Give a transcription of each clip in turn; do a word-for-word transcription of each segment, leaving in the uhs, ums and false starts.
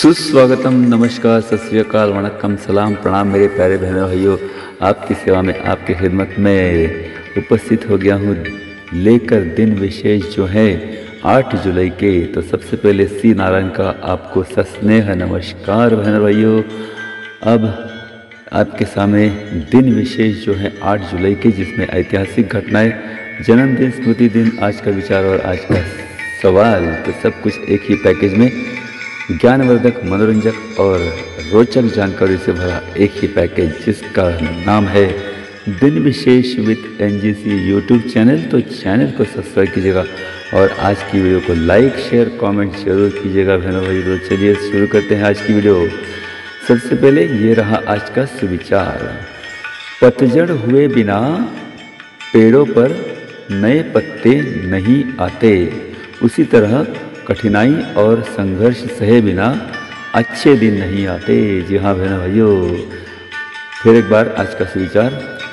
सुस्वागतम, नमस्कार, सत श्री अकाल, वणक्कम, सलाम, प्रणाम मेरे प्यारे बहनों भाइयों। आपकी सेवा में, आपकी खिदमत में उपस्थित हो गया हूँ लेकर दिन विशेष जो है आठ जुलाई के। तो सबसे पहले सी नारायण का आपको सस्नेह नमस्कार बहनों भाइयों। अब आपके सामने दिन विशेष जो है आठ जुलाई के, जिसमें ऐतिहासिक घटनाएं, जन्मदिन, स्मृति दिन, आज का विचार और आज का सवाल, तो सब कुछ एक ही पैकेज में ज्ञानवर्धक, मनोरंजक और रोचक जानकारी से भरा एक ही पैकेज, जिसका नाम है दिन विशेष विद एनजीसी यूट्यूब चैनल। तो चैनल को सब्सक्राइब कीजिएगा और आज की वीडियो को लाइक, शेयर, कमेंट जरूर कीजिएगा बहनों भाई। तो चलिए शुरू करते हैं आज की वीडियो। सबसे पहले ये रहा आज का सुविचार। पतझड़ हुए बिना पेड़ों पर नए पत्ते नहीं आते, उसी तरह कठिनाई और संघर्ष सहे बिना अच्छे दिन नहीं आते। जी हाँ बहनों भाइयों, फिर एक बार आज का सुविचार।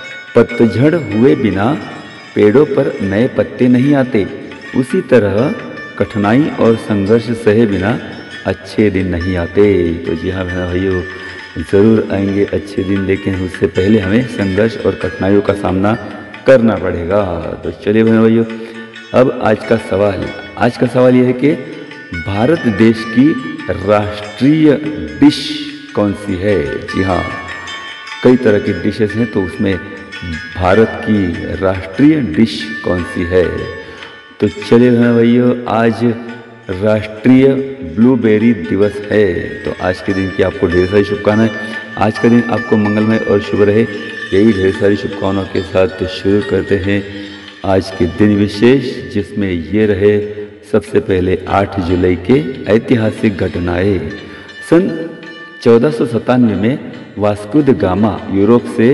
पतझड़ हुए बिना पेड़ों पर नए पत्ते नहीं आते, उसी तरह कठिनाई और संघर्ष सहे बिना अच्छे दिन नहीं आते। तो जी हाँ बहनों भाइयों, ज़रूर आएंगे अच्छे दिन, लेकिन उससे पहले हमें संघर्ष और कठिनाइयों का सामना करना पड़ेगा। तो चलिए बहनों भाइयों, अब आज का सवाल। आज का सवाल यह है कि भारत देश की राष्ट्रीय डिश कौन सी है। जी हाँ, कई तरह की डिशेस हैं, तो उसमें भारत की राष्ट्रीय डिश कौन सी है। तो चलिए भैया, आज राष्ट्रीय ब्लूबेरी दिवस है। तो आज के दिन की आपको ढेर सारी शुभकामनाएं। आज का दिन आपको मंगलमय और शुभ रहे, यही ढेर सारी शुभकामनाओं के साथ तो शुरू करते हैं आज के दिन विशेष, जिसमें ये रहे सबसे पहले आठ जुलाई के ऐतिहासिक घटनाएं। सन चौदह सौ सत्तानवे में वास्को द गामा यूरोप से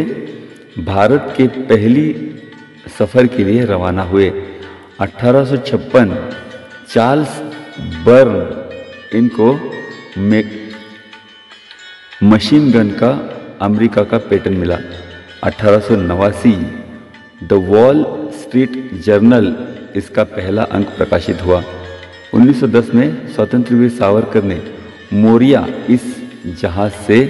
भारत के पहली सफ़र के लिए रवाना हुए। अठारह सौ छप्पन चार्ल्स बर्न इनको मशीन गन का अमेरिका का पेटेंट मिला। अठारह सौ नवासी द वॉल स्ट्रीट जर्नल इसका पहला अंक प्रकाशित हुआ। उन्नीस सौ दस में स्वतंत्रवीर सावरकर ने मोरिया इस जहाज से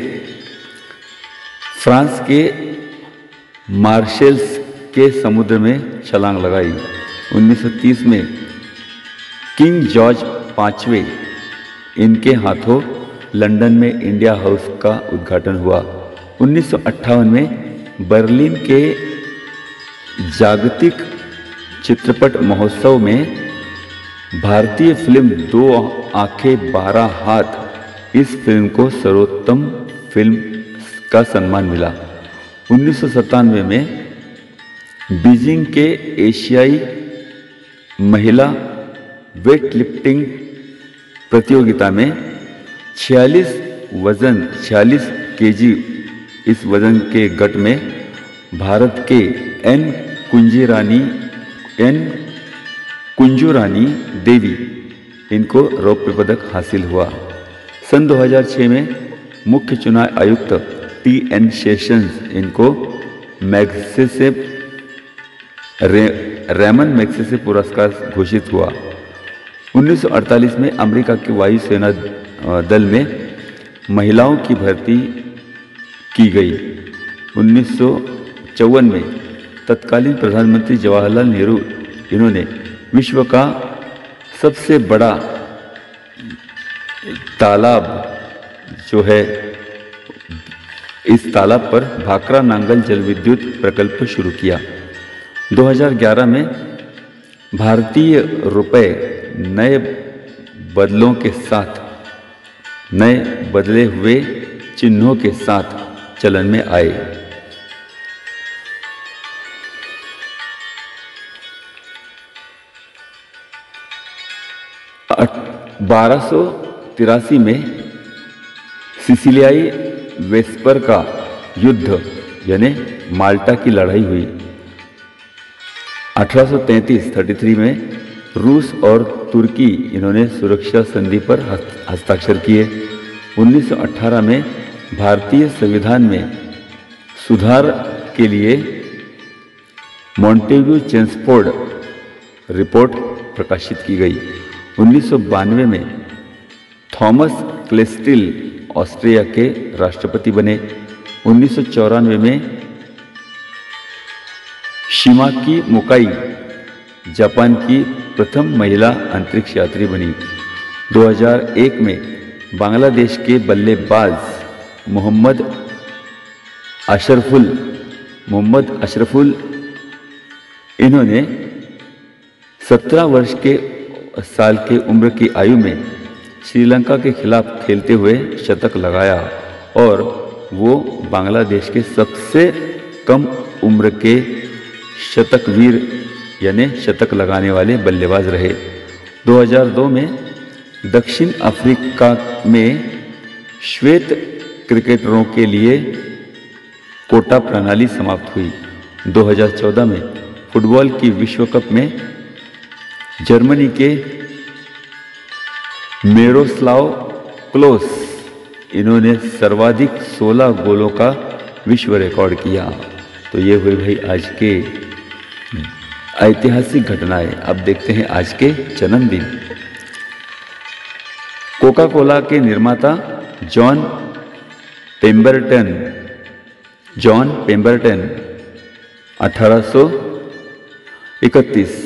फ्रांस के मार्शेल्स के समुद्र में छलांग लगाई। उन्नीस सौ तीस में किंग जॉर्ज पांचवें इनके हाथों लंदन में इंडिया हाउस का उद्घाटन हुआ। उन्नीस सौ अट्ठावन में बर्लिन के जागतिक चित्रपट महोत्सव में भारतीय फिल्म दो आंखें बारह हाथ, इस फिल्म को सर्वोत्तम फिल्म का सम्मान मिला। उन्नीस सौ सत्तानवे में बीजिंग के एशियाई महिला वेट लिफ्टिंग प्रतियोगिता में छियालीस वजन छियालीस केजी इस वजन के गट में भारत के एन कुंजीरानी एन कुंजूरानी देवी इनको रौप्य पदक हासिल हुआ। सन दो हज़ार छह में मुख्य चुनाव आयुक्त टी एन सेशंस इनको मैग्सेसे रे, रेमन मैग्सेसे पुरस्कार घोषित हुआ। उन्नीस सौ अड़तालीस में अमेरिका की वायुसेना दल में महिलाओं की भर्ती की गई। उन्नीस सौ चौवन में तत्कालीन प्रधानमंत्री जवाहरलाल नेहरू इन्होंने विश्व का सबसे बड़ा तालाब जो है, इस तालाब पर भाखरा नांगल जल विद्युत प्रकल्प शुरू किया। दो हज़ार ग्यारह में भारतीय रुपए नए बदलों के साथ नए बदले हुए चिन्हों के साथ चलन में आए। बारह सौ तिरासी में सिसिलियाई वेस्पर का युद्ध यानी माल्टा की लड़ाई हुई। अठारह सौ तैंतीस तैंतीस में रूस और तुर्की इन्होंने सुरक्षा संधि पर हस्ताक्षर किए। उन्नीस सौ अठारह में भारतीय संविधान में सुधार के लिए मॉन्टेग्यू चेम्सफोर्ड रिपोर्ट प्रकाशित की गई। उन्नीस सौ बानवे में थॉमस क्लेस्टिल ऑस्ट्रिया के राष्ट्रपति बने। उन्नीस सौ चौरानवे में शिमाकी मोकाई जापान की प्रथम महिला अंतरिक्ष यात्री बनी। दो हज़ार एक में बांग्लादेश के बल्लेबाज मोहम्मद अशरफुल मोहम्मद अशरफुल इन्होंने सत्रह वर्ष के साल के उम्र की आयु में श्रीलंका के खिलाफ खेलते हुए शतक लगाया और वो बांग्लादेश के सबसे कम उम्र के शतकवीर यानी शतक लगाने वाले बल्लेबाज रहे। दो हज़ार दो में दक्षिण अफ्रीका में श्वेत क्रिकेटरों के लिए कोटा प्रणाली समाप्त हुई। दो हज़ार चौदह में फुटबॉल की विश्व कप में जर्मनी के मिरोस्लाव क्लोस इन्होंने सर्वाधिक सोलह गोलों का विश्व रिकॉर्ड किया। तो ये हुई भाई आज के ऐतिहासिक घटनाएं। अब देखते हैं आज के जन्मदिन। कोका कोला के निर्माता जॉन पेम्बरटन जॉन पेम्बरटन अठारह सौ इकतीस।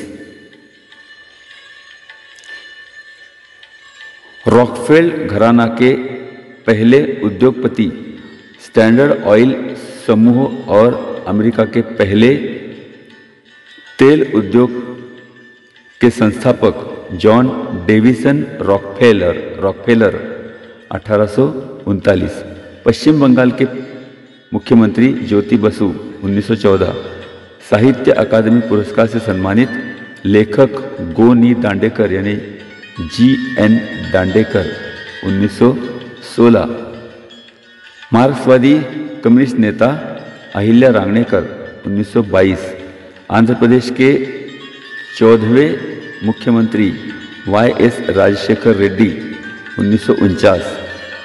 रॉकफेल घराना के पहले उद्योगपति, स्टैंडर्ड ऑयल समूह और अमेरिका के पहले तेल उद्योग के संस्थापक जॉन डेविसन रॉकफेलर रॉकफेलर अठारह सौ उनतालीस। पश्चिम बंगाल के मुख्यमंत्री ज्योति बसु उन्नीस सौ चौदह। साहित्य अकादमी पुरस्कार से सम्मानित लेखक गो नी दांडेकर यानी जी एन दांडेकर उन्नीस सौ सोलह। मार्क्सवादी कम्युनिस्ट नेता अहिल्या रांगणेकर उन्नीस सौ बाईस। आंध्र प्रदेश के चौदहवें मुख्यमंत्री वाई एस राजशेखर रेड्डी उन्नीस सौ उनचास।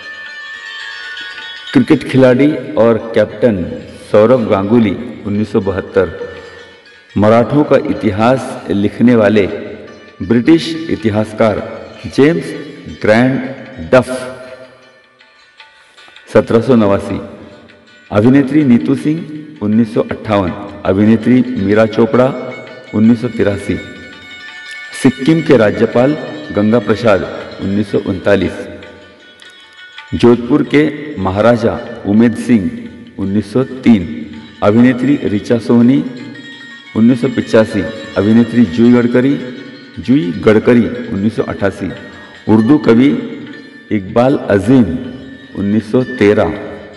क्रिकेट खिलाड़ी और कैप्टन सौरव गांगुली उन्नीस सौ बहत्तर। मराठों का इतिहास लिखने वाले ब्रिटिश इतिहासकार जेम्स ग्रैंड डफ सत्रह सौ नवासी। अभिनेत्री नीतू सिंह उन्नीस सौ अट्ठावन। अभिनेत्री मीरा चोपड़ा उन्नीस सौ तिरासी। सिक्किम के राज्यपाल गंगा प्रसाद उन्नीस सौ उनतालीस। जोधपुर के महाराजा उमेद सिंह उन्नीस सौ तीन। अभिनेत्री ऋचा सोनी उन्नीस सौ पचासी। अभिनेत्री जुई गडकरी जुई गडकरी उन्नीस सौ अट्ठासी। उर्दू कवि इकबाल अजीम उन्नीस सौ तेरह।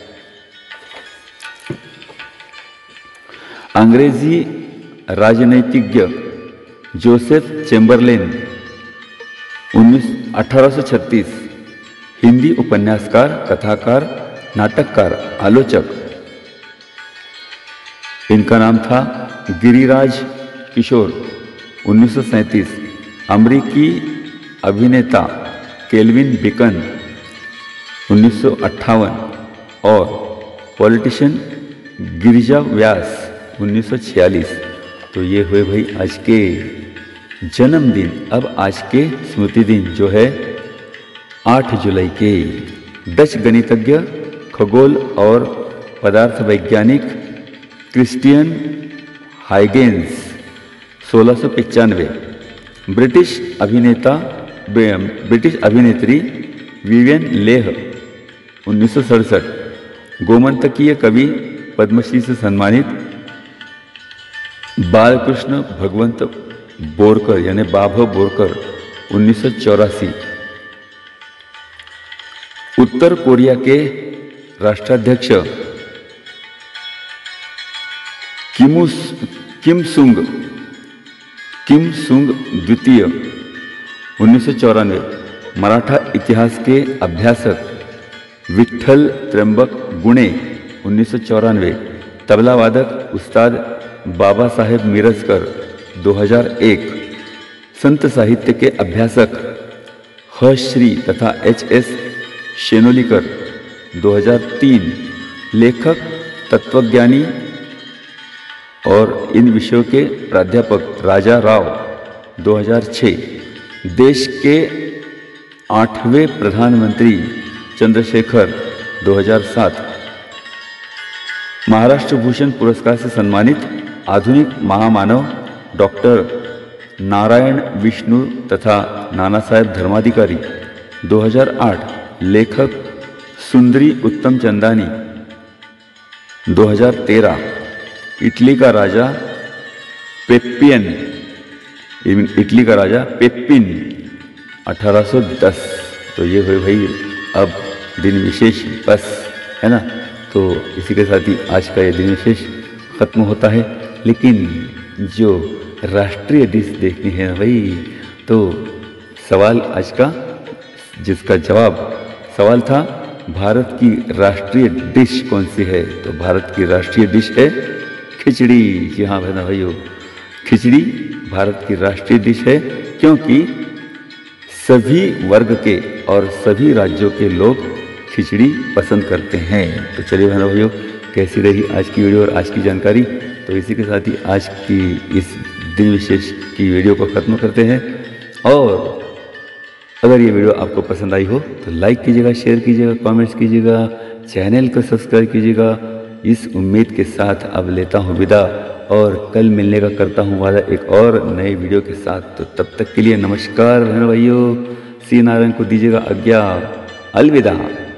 अंग्रेजी राजनीतिज्ञ जोसेफ चेम्बरलेन उन्नीस अठारह सौ छत्तीस। हिंदी उपन्यासकार, कथाकार, नाटककार, आलोचक। इनका नाम था गिरिराज किशोर उन्नीस सौ सैंतीस। अमरीकी अभिनेता केल्विन बेकन उन्नीस सौ अट्ठावन और पॉलिटिशियन गिरिजा व्यास उन्नीस सौ छियालीस। तो ये हुए भाई आज के जन्मदिन। अब आज के स्मृति दिन जो है आठ जुलाई के। डच गणितज्ञ, खगोल और पदार्थ वैज्ञानिक क्रिस्टियन हाइगेंस सोलह सौ पचानवे। ब्रिटिश अभिनेता ब्रिटिश अभिनेत्री विवियन लेह उन्नीस सौ सड़सठ। गोमंतकीय कवि पद्मश्री से सम्मानित बालकृष्ण भगवंत बोरकर यानी बाभ बोरकर उन्नीस सौ चौरासी। उत्तर कोरिया के राष्ट्राध्यक्ष किमुस किम सुंग किम सुंग द्वितीय उन्नीस सौ चौरानवे। मराठा इतिहास के अभ्यासक विठ्ठल त्र्यंबक गुणे उन्नीस सौ चौरानवे। तबला वादक उस्ताद बाबा साहेब मिरजकर दो हज़ार एक। संत साहित्य के अभ्यासक ह श्री तथा एच एस शेनोलीकर दो हज़ार तीन। लेखक, तत्वज्ञानी और इन विषयों के प्राध्यापक राजा राव दो हज़ार छह। देश के आठवें प्रधानमंत्री चंद्रशेखर दो हज़ार सात। महाराष्ट्र भूषण पुरस्कार से सम्मानित आधुनिक महामानव डॉक्टर नारायण विष्णु तथा नाना साहेब धर्माधिकारी दो हज़ार आठ। लेखक सुंदरी उत्तम चंदानी दो हज़ार तेरह। इटली का राजा पेप्पियन इटली का राजा पेप्पिन अठारह सौ दस। तो ये हुए भाई अब दिन विशेष बस, है ना। तो इसी के साथ ही आज का ये दिन विशेष ख़त्म होता है। लेकिन जो राष्ट्रीय डिश देखनी है भाई, तो सवाल आज का जिसका जवाब सवाल था भारत की राष्ट्रीय डिश कौन सी है, तो भारत की राष्ट्रीय डिश है खिचड़ी। जी हाँ बहना भाइयों, खिचड़ी भारत की राष्ट्रीय डिश है, क्योंकि सभी वर्ग के और सभी राज्यों के लोग खिचड़ी पसंद करते हैं। तो चलिए बहना भाइयों, कैसी रही आज की वीडियो और आज की जानकारी। तो इसी के साथ ही आज की इस दिन विशेष की वीडियो को ख़त्म करते हैं। और अगर ये वीडियो आपको पसंद आई हो तो लाइक कीजिएगा, शेयर कीजिएगा, कमेंट्स कीजिएगा, चैनल को सब्सक्राइब कीजिएगा। इस उम्मीद के साथ अब लेता हूँ विदा, और कल मिलने का करता हूँ वादा एक और नए वीडियो के साथ। तो तब तक के लिए नमस्कार बहन भाइयों, सी नारायण को दीजिएगा आज्ञा, अलविदा।